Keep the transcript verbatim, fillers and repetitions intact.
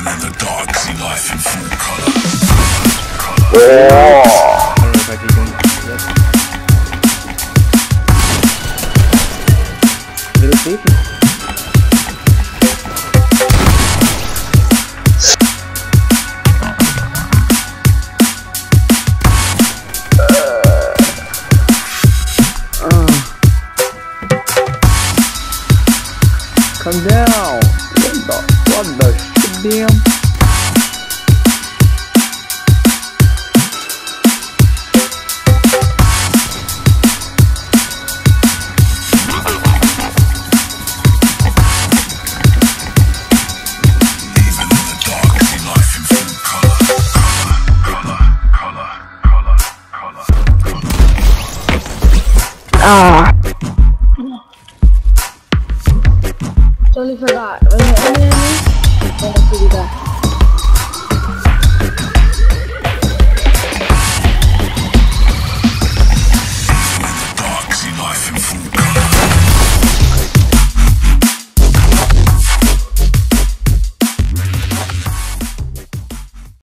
in the dark, see life in full color. I don't know if I can do that. Little sleepy. Come down! What the, what the shit, damn? Even in the dark, see life in full color. Color, color, color, color. Ah. Totally forgot. Let me, let me, let me.